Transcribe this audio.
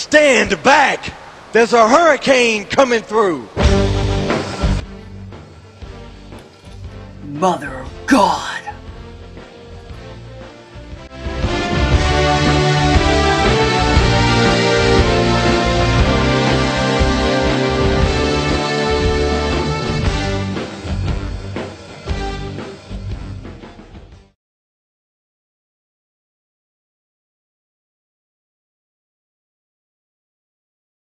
Stand back! There's a hurricane coming through! Mother of God!